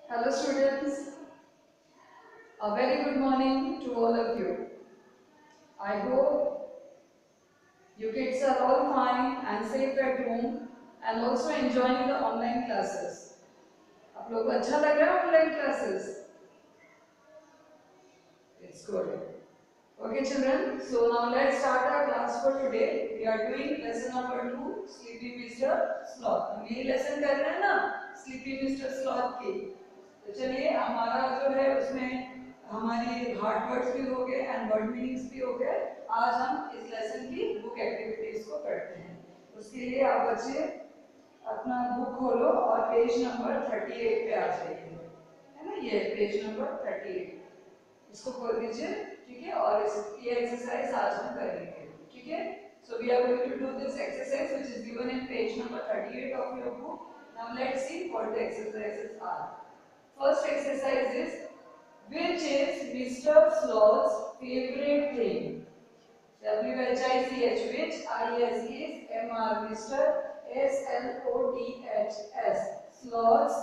Hello students, a very good morning to all of you. I hope you kids are all fine and safe at home and also enjoying the online classes. आप लोग को अच्छा लग रहा है online classes? It's good. Okay children, so now let's start our class for today. We are doing lesson number 2, Sleepy Mr. Sloth. हम यही lesson कर रहे हैं ना, Sleepy Mr. Sloth की. तो चलिए हमारा जो है उसमें हमारी हार्ड वर्ड्स भी हो गए एंड वर्ड मीनिंग्स भी हो गए. आज हम इस लेसन की बुक एक्टिविटीज को करते हैं. उसके लिए आप बच्चे अपना बुक खोलो और पेज नंबर 38 पे आ जाइए. है ना, ये पेज नंबर 38. इसको खोल दीजिए. ठीक है, और ये एक्सरसाइज आज हम करेंगे. ठीक है, so we are going to do this exercise which is given in page number 38 of your book. Now let's see what the exercises are. First exercise is, which is Mr. Sloth's favorite thing? WHICH, which ISES MR, Mr. SLOTHS, Sloth's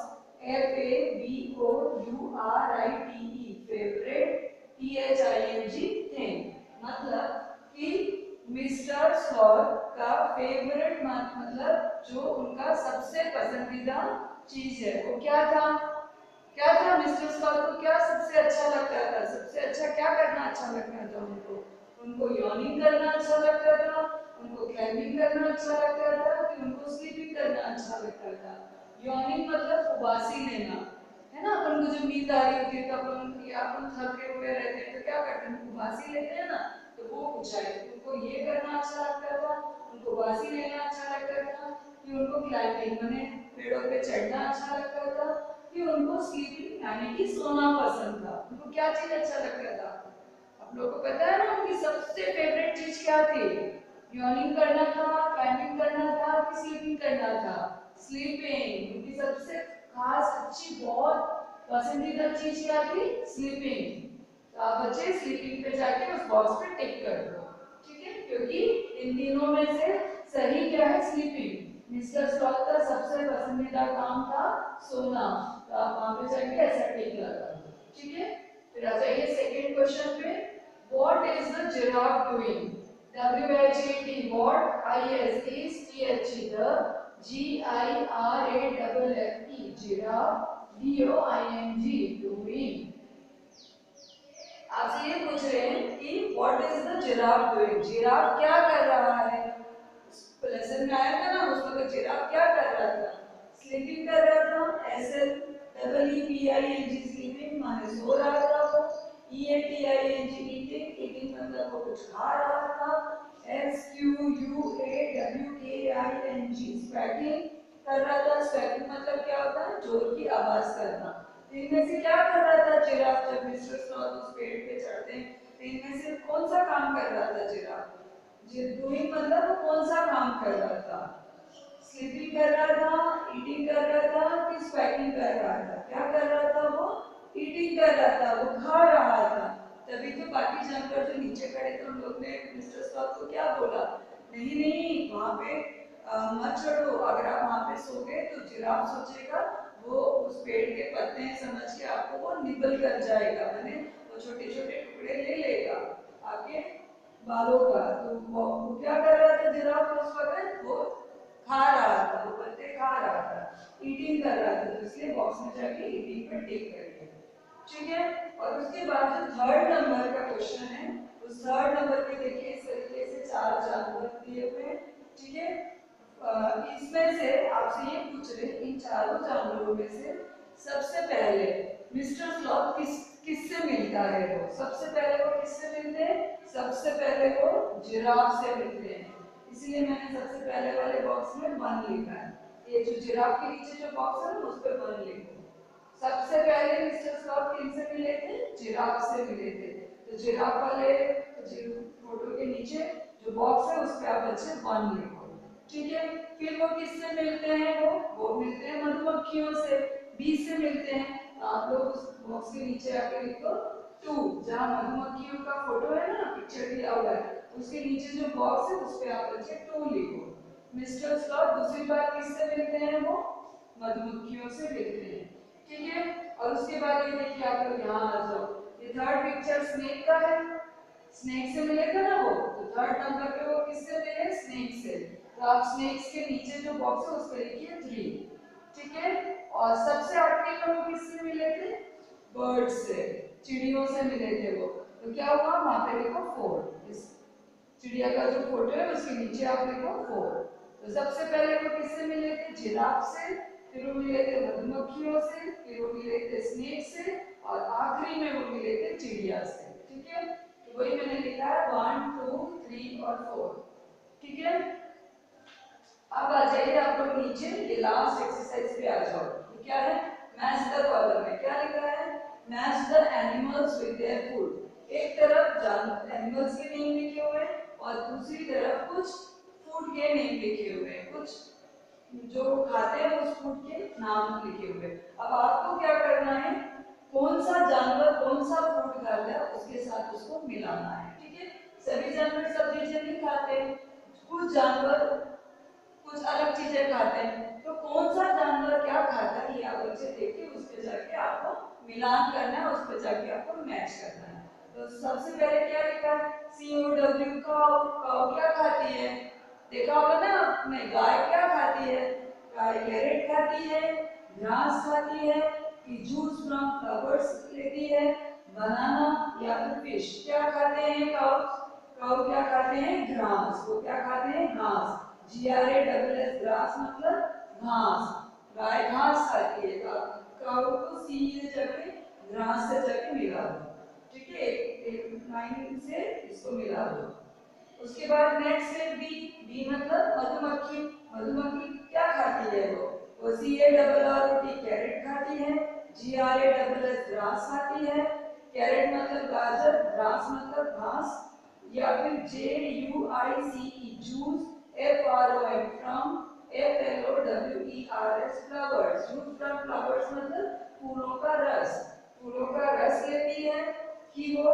FAVOURITE, favorite THING thing. मतलब कि mister sloth का favourite मतलब जो उनका सबसे पसंदीदा चीज है वो क्या था. क्या था मिस्टर स्लॉथ को, क्या सबसे अच्छा लगता था, सबसे अच्छा क्या करना अच्छा लगता था उनको. उनको यॉर्निंग करना अच्छा लगता था, उनको क्लाइंबिंग करना अच्छा लगता था, कि उनको स्लीपिंग करना अच्छा लगता था. यॉर्निंग मतलब उबासी लेना, है ना. अपन को जब नींद आ रही होती है तो अपन थके हुए रहते हैं तो क्या करते हैं, उबासी लेते हैं ना. तो वो पूछा है उनको ये करना अच्छा लगता था, उनको उबासी लेना अच्छा लगता था, कि उनको क्लाइंबिंग माने पेड़ों पे चढ़ना अच्छा लगता था, कि उनको स्लीपिंग यानी कि सोना पसंद था. उनको क्या चीज अच्छा लगता था. आप लोगों को पता है ना उनकी सबसे फेवरेट चीज क्या थी. यॉर्निंग करना था, क्लाइंबिंग करना था, कि स्लीपिंग करना था. स्लीपिंग उनकी सबसे खास अच्छी बहुत पसंदीदा चीज क्या थी, स्लीपिंग. तो आप बच्चे स्लीपिंग पे जाके उस बॉक्स पे टिक कर दो. ठीक है, क्योंकि इन तीनों में से सही क्या है, स्लीपिंग. मिस्टर स्लॉथ का सबसे पसंदीदा काम था सोना. तो आप वहां पे जाके ऐसा टिक लगा दो. ठीक है, फिर आ जाइए सेकंड क्वेश्चन पे. What is the giraffe doing. WHAT, what ISESTH, the GIRAFFE, giraffe, DOING, doing. आपसे ये पूछ रहे हैं कि what is the giraffe doing, giraffe क्या कर रहा है. लेसन में आया था ना, उसमें तो जिराफ क्या कर रहा था, स्लीपिंग कर रहा था. SLEEPING, स्लीपिंग माने सो रहा था वो. EATING, ईटिंग, ईटिंग मतलब वो कुछ खा रहा था. SQUAWKING, स्क्वैटिंग कर रहा था. स्क्वैटिंग मतलब क्या होता है, जोर की आवाज करना. इनमें से क्या कर रहा था जिराफ जब मिस्टर स्लॉथ उस पेड़ पे चढ़ते हैं, तो इनमें से कौन सा काम कर रहा था जिराफ. डूइंग मतलब वो कौन सा काम कर रहा था, स्लीपिंग कर रहा था, ईटिंग कर रहा था, कि स्क्वैटिंग कर रहा था. क्या कर रहा था वो, ईटिंग कर रहा था, वो खा रहा था. तभी तो बाकी जानवर जो नीचे खड़े थे उन लोग ने मिस्टर स्लॉथ को क्या बोला, नहीं नहीं वहां पे मत चढ़ो, अगर आप वहां पे सो गए तो जिराफ सोचेगा वो उस पेड़ के पत्ते हैं समझ के आपको वो निबल कर जाएगा, माने वो छोटे छोटे टुकड़े ले लेगा आपके बालों का. तो वो क्या कर रहा था जिराफ उस वक्त, वो खा रहा था, वो पत्ते खा रहा था, ईटिंग कर रहा था. तो इसलिए बॉक्स में जाके ईटिंग पे टिक करिए. ठीक है, और उसके बाद जो थर्ड नंबर का क्वेश्चन है, उस थर्ड नंबर पे देखिए इस तरीके से चार जानवर दिए हुए हैं. ठीक है, इसमें से आपसे ये पूछ रहे हैं इन चारों जानवरों में से सबसे पहले मिस्टर स्लॉथ किससे मिलता है. वो सबसे पहले वो किससे मिलते हैं, सबसे पहले वो जिराफ से मिलते हैं. इसलिए मैंने सबसे पहले वाले बॉक्स में 1 लिखा है. ये जो जिराफ के नीचे जो बॉक्स है ना उस पर 1 लिखो. सबसे पहले मिस्टर स्लॉथ किनसे मिले थे, जिराफ से मिले थे. तो जिराफ वाले फोटो के नीचे जो बॉक्स है उस पे आप बच्चे 1 लिखो. ठीक है, फिर वो किससे मिलते हैं, वो मिलते हैं मधुमक्खियों से, बी से मिलते हैं. तो आप लोग उस बॉक्स के नीचे आके लिखो 2, जहां मधुमक्खियों का फोटो है ना, पिक्चर दिया हुआ है, उसके नीचे जो बॉक्स है उस पे आप बच्चे 2 लिखो. मिस्टर स्लॉथ दूसरी बार किससे मिलते हैं, वो मधुमक्खियों से मिलते हैं. ठीक है, और उसके बाद ये देखिए आप लोग यहाँ आ जाओ, ये थर्ड पिक्चर स्नेक का है, स्नेक से मिलेगा ना वो, तो थर्ड नंबर पे वो किससे मिले, स्नेक से। तो आप स्नेक्स के नीचे जो बॉक्स है उस पर लिखिए 3, ठीक है। और सबसे आखिरी में वो किससे मिले थे, बर्ड से, चिड़ियों से मिले थे वो, तो क्या हुआ वहां पे लिखो 4, इस चिड़िया का जो फोटो है उसके नीचे आप लिखो 4। तो सबसे पहले वो किससे मिले थे, जिराफ से, फिर वो मिले थे मधुमक्खियों से, फिर वो मिले थे स्नेक से, और आखिरी में वो मिले थे चिड़िया से, ठीक है। तो वही मैंने लिखा है 1 2 3 और 4, ठीक है। अब आ जाइए आप लोग नीचे, ये लास्ट एक्सरसाइज पे आ जाओ। ये क्या है, मैच द कॉलम में क्या लिखा है, match the animals with their food. एक तरफ जानवर एनिमल्स के नेम लिखे हुए हैं और दूसरी तरफ कुछ फूड के नेम लिखे हुए हैं, कुछ जो खाते हैं उस फूड के नाम लिखे हुए। अब आपको क्या करना है, कौन सा जानवर कौन सा फूड खाता है उसके साथ उसको मिलाना है, ठीक है। सभी जानवर सब चीजें नहीं खाते, कुछ जानवर कुछ अलग चीजें खाते हैं, तो कौन सा जानवर क्या खाता है ये आप बच्चे देख के उस पे जाके आपको मिलान करना है, उस पे जाके आपको मैच करना है। तो सबसे पहले क्या लिखा है, COW, काऊ। काऊ क्या खाती है, देखा होगा ना आपने, गाय क्या खाती है, गाय कैरेट खाती है, घास खाती है, जूस फ्रॉम फ्लावर्स लेती है, बनाना या फिर फिश। क्या खाते हैं काऊ, काऊ क्या खाते हैं, घास। वो क्या खाते हैं, घास। GRASS, ग्रास मतलब घास, गाय घास खाती है। काऊ को सीधे जाके घास से जाके मिला दो, ठीक है, एक लाइन से इसको मिला दो। उसके बाद नेक्स्ट है बी, बी मतलब मधुमक्खी। मधुमक्खी क्या खाती है, वो CARROT कैरेट खाती है, GRASS ग्रास खाती है, कैरेट मतलब गाजर, ग्रास मतलब घास, या फिर JUICE juice, FROM from, FLOWERS flowers. Juice from flowers मतलब फूलों का रस, फूलों का रस लेती है। कि वो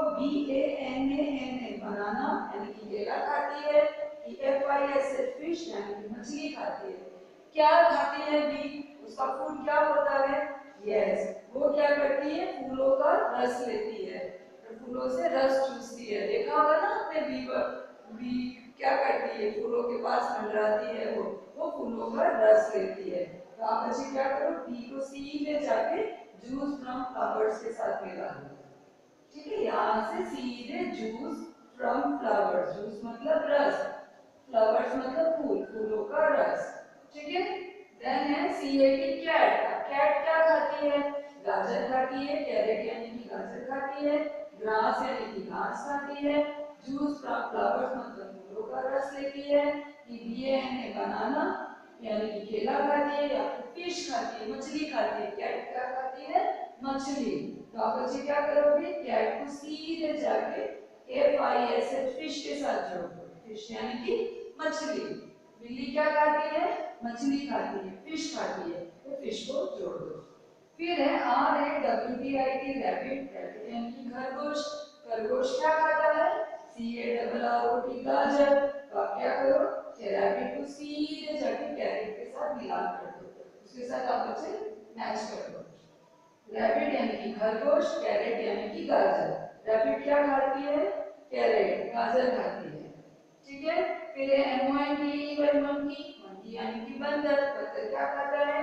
BANANA बनाना यानी कि केला खाती है, कि FISH फिश यानी कि मछली खाती है। क्या खाती है बी, उसका फूड क्या होता है, यस, वो क्या करती है, फूलों का रस लेती है, तो फूलों से रस चूसती है। देखा होगा ना आपने बी, बी क्या करती है, फूलों के पास मंडराती है, वो फूलों का रस लेती है। तो आप बच्चे क्या करो, बी को सीधे जाके जूस फ्रॉम फ्लावर्स के साथ मिला दो, ठीक है। यहाँ से सीधे जूस फ्रॉम फ्लावर्स, जूस मतलब रस, फ्लावर्स मतलब फूल, फूलों का रस, ठीक है। देन है CAT, कैट। कैट क्या खाती है, गाजर खाती है, कैरेट यानी कि गाजर खाती है, ग्रास यानी कि घास खाती है, जूस फ्रॉम फ्लावर्स मतलब फूलों का रस लेती है, कि BANA बनाना यानी कि केला खाती है, या फिर फिश खाती है, मछली खाती है। कैट क्या खाती है, मछली। तो आप बच्चे क्या करोगे, कैट को सीधे जाके FISH फिश के साथ जोड़ दो, फिश यानी कि मछली। बिल्ली क्या खाती है, मछली खाती है, फिश खाती है, तो फिश को जोड़ दो। फिर है RAWBIT, रैबिट। रैबिट यानी कि खरगोश। खरगोश क्या खाता है, CARROT गाजर। तो आप क्या करो, रैबिट को सीधे जाके कैरेट के साथ मिला कर दो, उसके साथ आप बच्चे मैच कर दो। रैबिट यानी कि खरगोश, कैरेट यानी कि गाजर। रैबिट क्या खाती है, कैरेट, गाजर खाती है, ठीक है। फिर MONKEY, मंकी। मंकी यानी कि बंदर। बंदर क्या खाता है,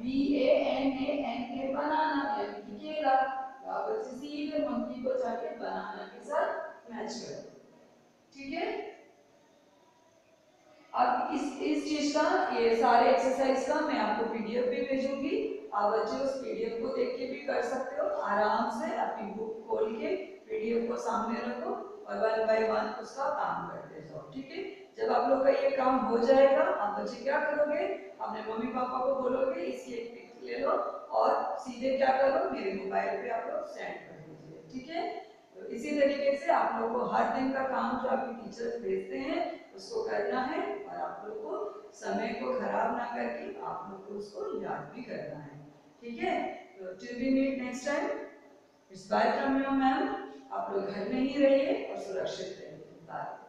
BANANA बनाना यानी कि केला। तो आप बच्चे सीधे मंकी को जाके बनाना के साथ मैच करो, ठीक है। अब इस चीज का, ये सारे एक्सरसाइज का मैं आपको PDF भी भेजूंगी, आप बच्चे उस PDF को देख के भी कर सकते हो। आराम से अपनी बुक खोल के PDF को सामने रखो और 1 बाय 1 उसका काम करते जाओ, ठीक है। जब आप लोग का ये काम हो जाएगा, आप बच्चे क्या करोगे, अपने मम्मी पापा को बोलोगे इसकी एक पिक ले लो और सीधे क्या करो, मेरे मोबाइल पे आप लोग सेंड कर दीजिए, ठीक है। तो इसी तरीके से आप लोगों को हर दिन का काम जो आपके टीचर्स भेजते हैं उसको करना है, और आप लोग को समय को खराब ना करके आप लोग को उसको याद भी करना है, ठीक है। तो till we meet next time, it's bye from your ma'am. आप लोग घर में ही रहिए और सुरक्षित रहिए, बाय।